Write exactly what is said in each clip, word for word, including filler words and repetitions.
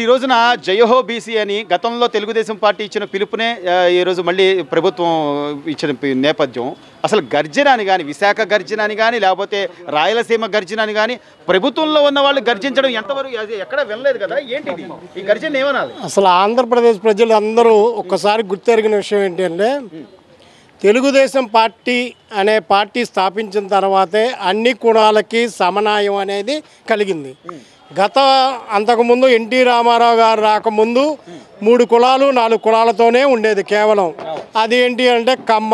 ఈ రోజున జయహో బీసీ అని గతంలో తెలుగుదేశం పార్టీ ఇచ్చిన పిలుపునే ఈ రోజు మళ్ళీ ప్రభుత్వం ఇచ్చిన నేపథ్యం అసలు గర్జన అని కానీ విశాఖ గర్జన అని కానీ లేకపోతే రాయలసీమ గర్జన అని కానీ ప్రభుత్వంలో ఉన్న వాళ్ళు గర్జించడం ఎంతవరకు ఎక్కడ వినలేదు కదా ఏంటి ఈ గర్జన ఏమనాలి? అసలు ఆంధ్రప్రదేశ్ ప్రజలు అందరూ ఒక్కసారి గుర్తెరిగిన విషయం ఏంటంటే తెలుగుదేశం పార్టీ అనే పార్టీ స్థాపించిన తర్వాతే అన్ని కులాలకి సమన్వయం అనేది కలిగింది. గత అంతకుముందు ఎన్టీ రామారావు గారు రాకముందు మూడు కులాలు నాలుగు కులాలతోనే ఉండేది కేవలం. అది ఏంటి అంటే కమ్మ,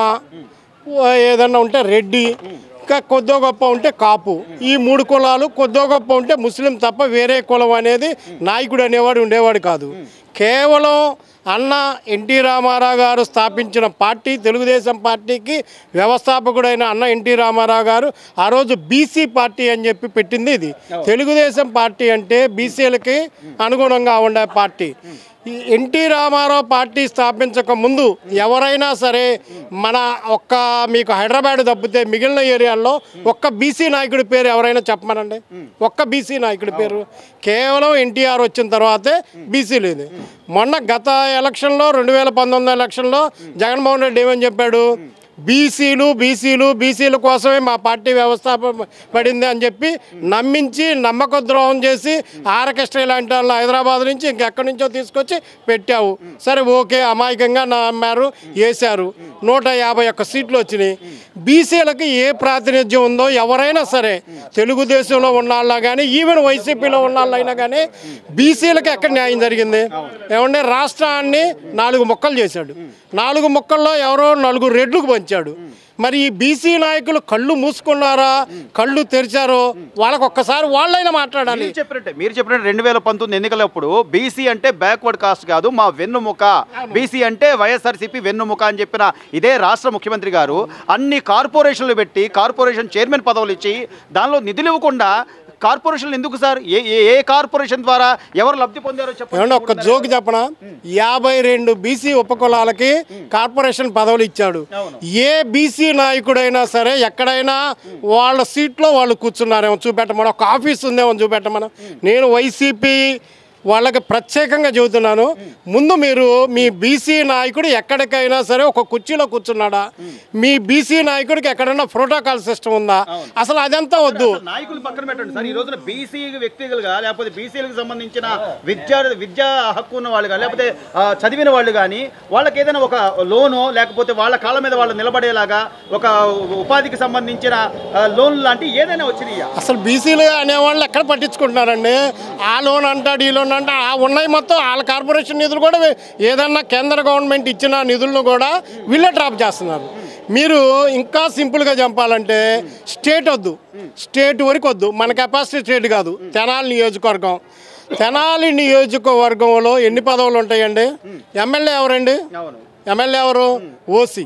ఏదన్నా ఉంటే రెడ్డి, ఇంకా కొద్దో గొప్ప ఉంటే కాపు. ఈ మూడు కులాలు కొద్దో గొప్ప ఉంటే ముస్లిం తప్ప వేరే కులం అనేది నాయకుడు అనేవాడు ఉండేవాడు కాదు. కేవలం అన్న ఎన్టీ రామారావు గారు స్థాపించిన పార్టీ తెలుగుదేశం పార్టీకి వ్యవస్థాపకుడైన అన్న ఎన్టీ రామారావు గారు ఆ రోజు బీసీ పార్టీ అని చెప్పి పెట్టింది ఇది. తెలుగుదేశం పార్టీ అంటే బీసీలకి అనుగుణంగా ఉండే పార్టీ. ఎన్టీ రామారావు పార్టీ స్థాపించక ముందు ఎవరైనా సరే మన ఒక్క మీకు హైదరాబాద్ తప్పితే మిగిలిన ఏరియాల్లో ఒక్క బీసీ నాయకుడి పేరు ఎవరైనా చెప్పమనండి. ఒక్క బీసీ నాయకుడి పేరు కేవలం ఎన్టీఆర్ వచ్చిన తర్వాతే బీసీ లేదు. మొన్న గత ఎలక్షన్లో రెండు వేల పంతొమ్మిది ఎలక్షన్లో జగన్మోహన్ రెడ్డి ఏమని చెప్పాడు? బీసీలు బీసీలు బీసీల కోసమే మా పార్టీ వ్యవస్థాపడింది అని చెప్పి నమ్మించి నమ్మక ద్రోహం చేసి ఆర్కెస్ట్రా ఇలాంటి వాళ్ళు హైదరాబాద్ నుంచి ఇంకెక్కడి నుంచో తీసుకొచ్చి పెట్టావు. సరే ఓకే, అమాయకంగా నమ్మారు, వేశారు. నూట యాభై ఒక్క సీట్లు వచ్చినాయి. బీసీలకు ఏ ప్రాతినిధ్యం ఉందో ఎవరైనా సరే తెలుగుదేశంలో ఉన్నాళ్ళ కానీ ఈవెన్ వైసీపీలో ఉన్నాళ్ళైనా కానీ బీసీలకు ఎక్కడ న్యాయం జరిగింది? ఏమంటే రాష్ట్రాన్ని నాలుగు ముక్కలు చేశాడు. నాలుగు ముక్కల్లో ఎవరో నలుగురు రెడ్లకు పంచాడు. మరి ఈ బీసీ నాయకులు కళ్ళు మూసుకున్నారా కళ్ళు తెరిచారో వాళ్ళకు ఒక్కసారి వాళ్ళైనా మాట్లాడాలి. చెప్పినట్టే మీరు చెప్పినట్టు రెండు వేల పంతొమ్మిది ఎన్నికలప్పుడు బీసీ అంటే బ్యాక్వర్డ్ కాస్ట్ కాదు, మా వెన్నుముక, బీసీ అంటే వైఎస్ఆర్సీపీ వెన్నుముక అని చెప్పిన ఇదే రాష్ట్ర ముఖ్యమంత్రి గారు అన్ని కార్పొరేషన్లు పెట్టి కార్పొరేషన్ చైర్మన్ పదవులు ఇచ్చి దానిలో నిధులు ఇవ్వకుండా కార్పొరేషన్లు ఎందుకు సార్? ఏ ఏ కార్పొరేషన్ ద్వారా ఎవరు లబ్ధి పొందారో చెప్పండి. ఒక్క జోక్ చెప్పనా? యాభై రెండు బీసీ ఉపకులాలకి కార్పొరేషన్ పదవులు ఇచ్చాడు. ఏ బీసీ నాయకుడైనా సరే ఎక్కడైనా వాళ్ళ సీట్లో వాళ్ళు కూర్చున్నారేమో చూపెట్టమని, ఒక ఆఫీస్ ఉందేమో చూపెట్టమని. నేను వైసీపీ వాళ్ళకి ప్రత్యేకంగా చెబుతున్నాను, ముందు మీరు మీ బీసీ నాయకుడు ఎక్కడికైనా సరే ఒక కుర్చీలో కూర్చున్నాడా? మీ బీసీ నాయకుడికి ఎక్కడైనా ప్రోటోకాల్ సిస్టమ్ ఉందా? అసలు అదంతా వద్దు. నాయకులు పక్కన పెట్టండి సార్. ఈ రోజున బీసీ వ్యక్తులుగా లేకపోతే బీసీలకు సంబంధించిన విద్యా విద్యా హక్కు ఉన్న వాళ్ళు కానీ లేకపోతే చదివిన వాళ్ళు కానీ వాళ్ళకి ఏదైనా ఒక లోను లేకపోతే వాళ్ళ కాళ్ళ మీద వాళ్ళు నిలబడేలాగా ఒక ఉపాధికి సంబంధించిన లోన్ లాంటి ఏదైనా వచ్చినాయి. అసలు బీసీలు అనేవాళ్ళు ఎక్కడ పట్టించుకుంటున్నారండి? ఆ లోన్ అంటాడు, ఈ లోన్ అంటే ఆ ఉన్నాయి మొత్తం వాళ్ళ కార్పొరేషన్ నిధులు కూడా ఏదన్నా కేంద్ర గవర్నమెంట్ ఇచ్చిన నిధులను కూడా వీళ్ళే డ్రాప్ చేస్తున్నారు. మీరు ఇంకా సింపుల్గా చెప్పాలంటే స్టేట్ వద్దు, స్టేట్ వరకు వద్దు, మన కెపాసిటీ స్టేట్ కాదు. తెనాలి నియోజకవర్గం, తెనాలి నియోజకవర్గంలో ఎన్ని పదవులు ఉంటాయండి? ఎమ్మెల్యే ఎవరండి? ఎమ్మెల్యే ఎవరు? ఓసీ.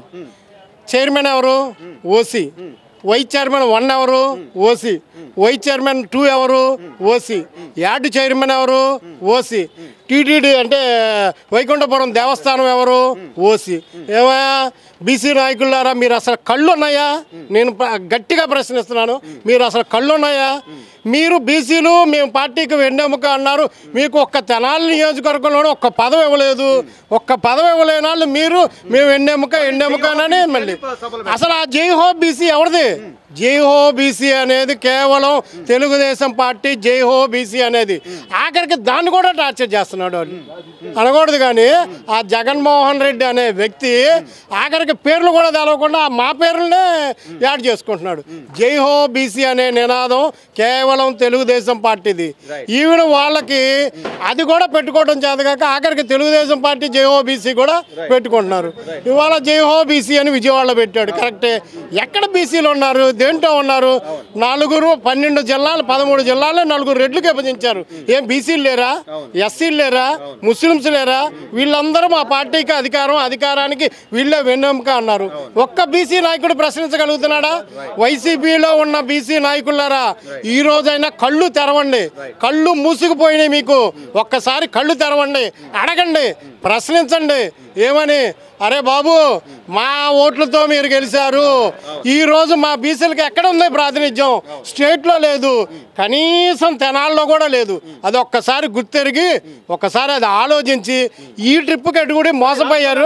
చైర్మన్ ఎవరు? ఓసీ. వైస్ చైర్మన్ వన్ ఎవరు? ఓసీ. వైస్ చైర్మన్ టూ ఎవరు? ఓసీ. యార్డు చైర్మన్ ఎవరు? ఓసీ. టీటీడీ అంటే వైకుంఠపురం దేవస్థానం ఎవరు? ఓసీ. ఏమయ్యా బీసీ నాయకులారా, మీరు అసలు కళ్ళు ఉన్నాయా? నేను గట్టిగా ప్రశ్నిస్తున్నాను, మీరు అసలు కళ్ళు ఉన్నాయా? మీరు బీసీలు మేము పార్టీకి వెన్నెముక అన్నారు, మీకు ఒక్క తెనాలి నియోజకవర్గంలో ఒక్క పదవి ఇవ్వలేదు. ఒక్క పదవి ఇవ్వలేని వాళ్ళు మీరు మేము వెన్నెముక ఎన్నెముకనని మళ్ళీ అసలు ఆ జై హో బీసీ ఎవరిది? జై హో బీసీ అనేది కేవలం తెలుగుదేశం పార్టీ జై హో బీసీ అనేది. ఆఖరికి దాన్ని కూడా టార్చర్ చేస్తున్నాడు వాళ్ళు అనకూడదు. కానీ ఆ జగన్మోహన్ రెడ్డి అనే వ్యక్తి ఆఖరికి పేర్లు కూడా తెలవకుండా మా పేర్లనే యాడ్ చేసుకుంటున్నాడు. జై హో బీసీ అనే నినాదం కేవలం తెలుగుదేశం పార్టీది. ఈవెన్ వాళ్ళకి అది కూడా పెట్టుకోవడం చేతగాక ఆఖరికి తెలుగుదేశం పార్టీ జై హో బీసీ కూడా పెట్టుకుంటున్నారు. ఇవాళ జై హో బీసీ అని విజయవాడలో పెట్టాడు. కరెక్టే. ఎక్కడ బీసీలు ఉన్నారు? దేంట్లో ఉన్నారు? నలుగురు పన్నెండు జిల్లాలు పదమూడు జిల్లాల్లో నలుగురు రెడ్లకు విభజించారు. ఏం బీసీలు లేరా? ఎస్సీలు లేరా? ముస్లిమ్స్ లేరా? వీళ్ళందరూ మా పార్టీకి అధికారం, అధికారానికి వీళ్ళే వెన్నెముక అన్నారు. ఒక్క బీసీ నాయకుడు ప్రశ్నించగలుగుతున్నాడా? వైసీపీలో ఉన్న బీసీ నాయకులారా, ఈ రోజైనా కళ్ళు తెరవండి. కళ్ళు మూసుకుపోయినాయి మీకు. ఒక్కసారి కళ్ళు తెరవండి, అడగండి, ప్రశ్నించండి. ఏమని, అరే బాబు మా ఓట్లతో మీరు గెలిచారు, ఈరోజు మా బీసీలకు ఎక్కడ ఉంది ప్రాతినిధ్యం, స్టేట్లో లేదు, కనీసం తెనాల్లో కూడా లేదు. అది ఒక్కసారి గుర్తెరిగి ఒక్కసారి అది ఆలోచించి ఈ ట్రిప్కి ఎటుకుడి మోసపోయారు.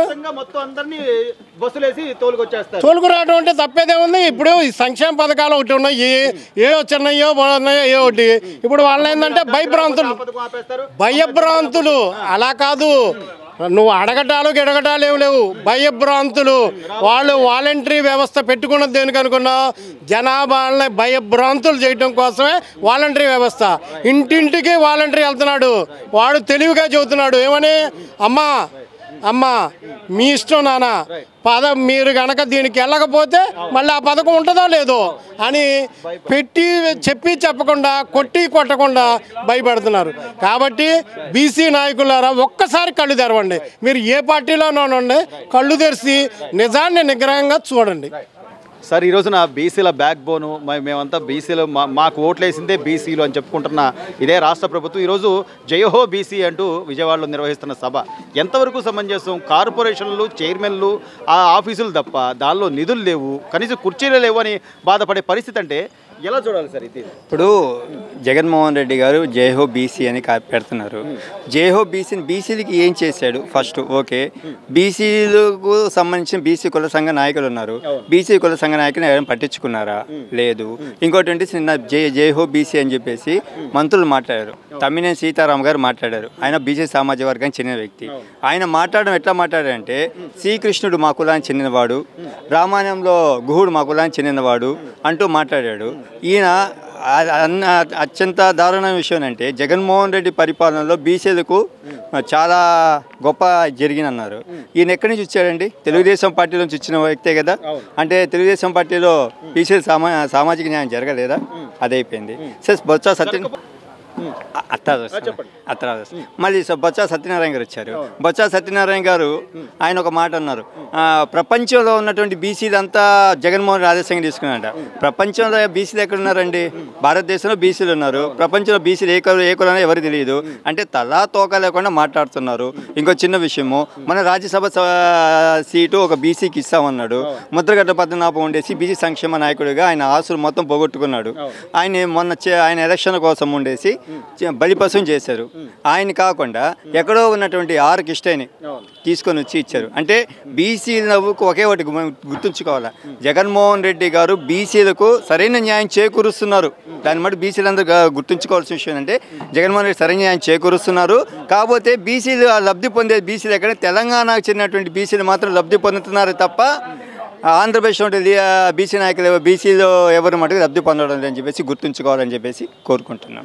తోలుకు రావడం అంటే తప్పేదేముంది. ఇప్పుడు ఈ సంక్షేమ పథకాలు ఒకటి ఉన్నాయి, ఏ చిన్నయో ఉన్నాయో ఏ ఒకటి. ఇప్పుడు వాళ్ళు ఏంటంటే భయభ్రాంతులు భయభ్రాంతులు అలా కాదు, నువ్వు అడగటాలు గిడగటాలు ఏమి లేవు, భయభ్రాంతులు. వాళ్ళు వాలంటరీ వ్యవస్థ పెట్టుకున్నది దేనికి అనుకున్నా, జనాభాలని భయభ్రాంతులు చేయడం కోసమే వాలంటరీ వ్యవస్థ. ఇంటింటికి వాలంటరీ వెళ్తున్నాడు, వాడు తెలివిగా చెబుతున్నాడు ఏమని, అమ్మా అమ్మా మీ ఇష్టం నాన్న, పద మీరు కనుక దీనికి వెళ్ళకపోతే మళ్ళీ ఆ పథకం ఉంటుందో లేదో అని పెట్టి చెప్పి చెప్పకుండా కొట్టి కొట్టకుండా భయపెడుతున్నారు. కాబట్టి బీసీ నాయకులారా ఒక్కసారి కళ్ళు తెరవండి. మీరు ఏ పార్టీలోనూ కళ్ళు తెరిచి నిజాన్ని నిగ్రహంగా చూడండి. సార్ ఈ రోజున బీసీల బ్యాక్ బోను, మేమంతా బీసీలు, మా మాకు ఓట్లేసిందే బీసీలు అని చెప్పుకుంటున్న ఇదే రాష్ట్ర ప్రభుత్వం ఈరోజు జయహో బీసీ అంటూ విజయవాడలో నిర్వహిస్తున్న సభ ఎంతవరకు సమంజసం? కార్పొరేషన్లు, చైర్మన్లు, ఆ ఆఫీసులు తప్ప దానిలో నిధులు లేవు, కనీసం కుర్చీలు లేవు అని బాధపడే పరిస్థితి అంటే ఎలా చూడాలి సార్ ఇది? ఇప్పుడు జగన్మోహన్ రెడ్డి గారు జయహో బీసీ అని పెడుతున్నారు. జయహో బీసీని బీసీలకి ఏం చేశాడు ఫస్ట్? ఓకే, బీసీలకు సంబంధించిన బీసీ కుల సంఘ నాయకులు ఉన్నారు, బీసీ కుల సంఘ నాయకులు ఎవరైనా పట్టించుకున్నారా? లేదు. ఇంకోటి అంటే చిన్న జయ జయహో బీసీ అని చెప్పేసి మంత్రులు మాట్లాడారు. తమ్మినేని సీతారాం గారు మాట్లాడారు. ఆయన బీసీ సామాజిక వర్గానికి చెందిన వ్యక్తి. ఆయన మాట్లాడడం ఎట్లా మాట్లాడారంటే, శ్రీకృష్ణుడు మా కులానికి చెందినవాడు, రామాయణంలో గుహుడు మా కులానికి చెందినవాడు అంటూ మాట్లాడాడు. ఈయన అత్యంత దారుణ విషయం అంటే, జగన్మోహన్ రెడ్డి పరిపాలనలో బీసీలకు చాలా గొప్ప జరిగినన్నారు. ఈయన ఎక్కడి నుంచి వచ్చాడండి? తెలుగుదేశం పార్టీ నుంచి వచ్చిన వ్యక్తే కదా. అంటే తెలుగుదేశం పార్టీలో బీసీల సామా సామాజిక న్యాయం జరగలేదా? అదైపోయింది. సార్ బొత్స సత్య అత్త అత్త మళ్ళీ బొత్స సత్యనారాయణ గారు వచ్చారు. బొత్స సత్యనారాయణ గారు ఆయన ఒక మాట అన్నారు, ప్రపంచంలో ఉన్నటువంటి బీసీలంతా జగన్మోహన్ రెడ్డి ఆదేశంగా తీసుకున్నారంట. ప్రపంచంలో బీసీలు ఎక్కడ ఉన్నారండి? భారతదేశంలో బీసీలు ఉన్నారు, ప్రపంచంలో బీసీలు ఏ కులం ఏ కులం ఎవరు తెలియదు అంటే తలా తోక లేకుండా మాట్లాడుతున్నారు. ఇంకో చిన్న విషయము, మన రాజ్యసభ సీటు ఒక బీసీకి ఇస్తామన్నాడు. ముద్రగడ్డ పద్మనాభం ఉండేసి బీసీ సంక్షేమ నాయకుడిగా ఆయన ఆస్తులు మొత్తం పోగొట్టుకున్నాడు. ఆయన మొన్న ఆయన ఎలక్షన్ కోసం ఉండేసి బలిపశం చేశారు. ఆయన కాకుండా ఎక్కడో ఉన్నటువంటి ఆర్ కిష్టని తీసుకొని వచ్చి ఇచ్చారు. అంటే బీసీలకు ఒకే ఒకటి గుర్తుంచుకోవాలి, జగన్మోహన్ రెడ్డి గారు బీసీలకు సరైన న్యాయం చేకూరుస్తున్నారు. దాన్ని బట్టి బీసీలందరూ గుర్తుంచుకోవాల్సిన విషయం అంటే, జగన్మోహన్ రెడ్డి సరైన న్యాయం చేకూరుస్తున్నారు. కాకపోతే బీసీలు లబ్ధి పొందే బీసీలు ఎక్కడ, తెలంగాణకు చెందినటువంటి బీసీలు మాత్రం లబ్ధి పొందుతున్నారు తప్ప ఆంధ్రప్రదేశ్లో ఉంటే బీసీ నాయకులు బీసీలో ఎవరు మటుకు లబ్ధి పొందడం అని చెప్పేసి గుర్తుంచుకోవాలని చెప్పేసి కోరుకుంటున్నాం.